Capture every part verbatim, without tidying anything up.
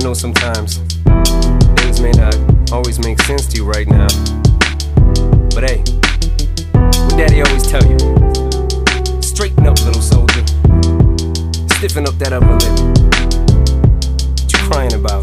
know sometimes things may not always make sense to you right now, but hey, what Daddy always tell you: straighten up, little soldier. Stiffen up that upper lip. What you crying about?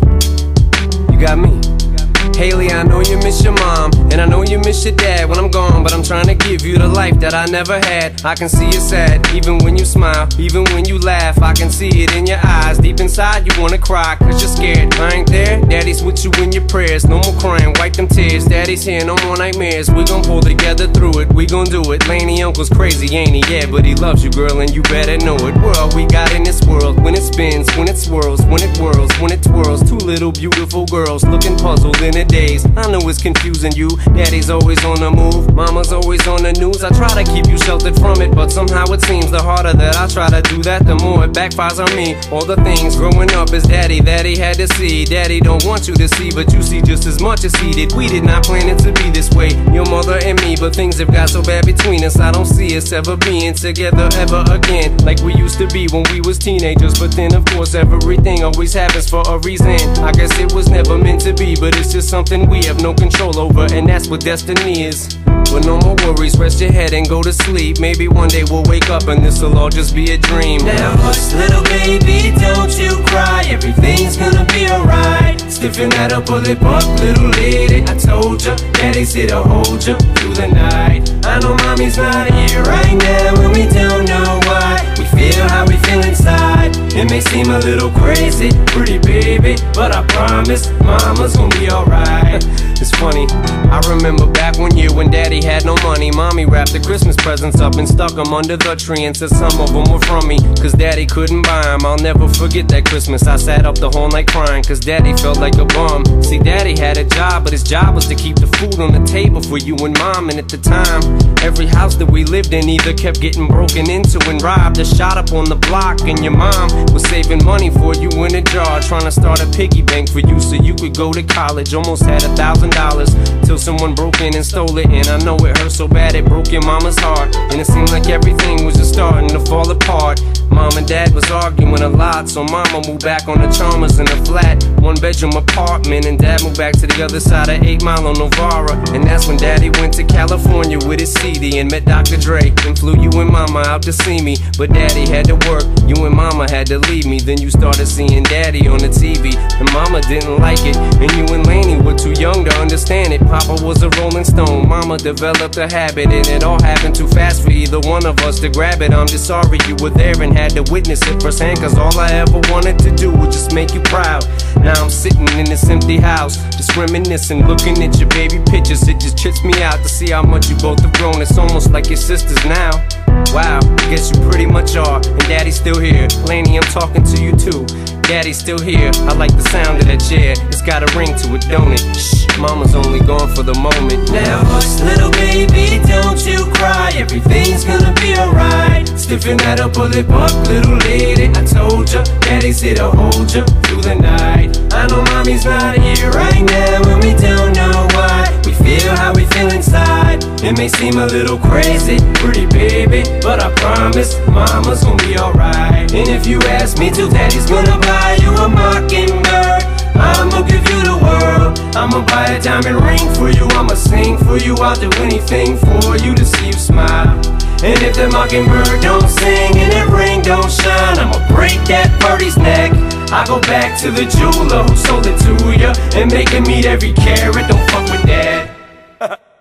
You got me. Haley, I know you miss your mom, and I know you miss your dad when I'm gone, but I'm trying to give you the life that I never had. I can see you sad, even when you smile, even when you laugh. I can see it in your eyes, deep inside you wanna cry, cause you're scared. I ain't there, Daddy's with you in your prayers. No more crying, wipe them tears. Daddy's here, no more nightmares. We gon' pull together through it, we gon' do it. Laney uncle's crazy, ain't he? Yeah, but he loves you, girl, and you better know it. We're all we got in this world, when it spins, when it swirls, when it whirls, when it twirls. Two little beautiful girls looking puzzled in a daze. I know it's confusing you. Daddy's always on the move, mama's always on the news. I try to keep you sheltered from it, but somehow it seems the harder that I try to do that, the more it backfires on me. All the things growing up as Daddy that he had to see, Daddy don't want you to see, but you see just as much as he did. We did not plan it to be this way, your mother and me, but things have got so bad between us. I don't see us ever being together ever again, like we used to be when we was teenagers. But then of course everything always happens for a reason. I guess it was never meant to be, but it's just something we have no control over, and that's what destiny is. But no more worries, rest your head and go to sleep. Maybe one day we'll wake up and this'll all just be a dream. Now hush, little baby, don't you cry, everything's gonna be alright. Stiffen that upper lip up, little lady. I told ya, Daddy's here to hold ya through the night. I know mommy's not here right now, and we don't know why. We feel how we feel inside. It may seem a little crazy, pretty baby, but I promise mama's gonna be alright. It's funny, I remember back one year when Daddy had no money. Mommy wrapped the Christmas presents up and stuck them under the tree, and said some of them were from me, cause Daddy couldn't buy them. I'll never forget that Christmas. I sat up the whole night crying, cause Daddy felt like a bum. See, Daddy had a job, but his job was to keep the food on the table for you and Mom. And at the time, every house that we lived in either kept getting broken into and robbed or shot up on the block. And your mom was saving money for you in a jar, trying to start a piggy bank for you so you could go to college. Almost had a thousand dollars till someone broke in and stole it. And I know it hurt so bad it broke your mama's heart, and it seemed like everything was just starting to fall apart. Mom and Dad was arguing a lot, so Mama moved back on the Chalmers in a flat one bedroom apartment, and Dad moved back to the other side of eight mile on Novara. And that's when Daddy went to California with his C D and met Doctor Dre, and flew you and Mama out to see me. But Daddy had to work, you and Mama had to leave me. Then you started seeing Daddy on the T V, and Mama didn't like it, and you and Laney were too young to understand it. Papa was a rolling stone, Mama developed a habit, and it all happened too fast for either one of us to grab it. I'm just sorry you were there and had to witness it firsthand, cause all I ever wanted to do was just make you proud. Now I'm sitting in this empty house, just reminiscing, looking at your baby pictures. It just trips me out to see how much you both have grown. It's almost like your sisters now. Wow, I guess you pretty much are, and Daddy's still here. Laney, I'm talking to you too. Daddy's still here, I like the sound of that chair. It's got a ring to it, don't it? Shh, Mama's only gone for the moment. Now hush, little baby, don't you cry, everything's gonna be alright. Stiffen that upper lip up, little lady. I told ya, Daddy's here to hold ya through the night. I know mommy's not here right now, and we don't know why. We feel how we feel inside. It may seem a little crazy, pretty baby, but I promise mama's gonna be alright. And if you ask me to, Daddy's gonna buy you a mockingbird. I'ma give you the world. I'ma buy a diamond ring for you. I'ma sing for you. I'll do anything for you to see you smile. And if that mockingbird don't sing and that ring don't shine, I'ma break that birdie's neck. I go back to the jeweler who sold it to ya, and make him eat every carat. Don't fuck with that.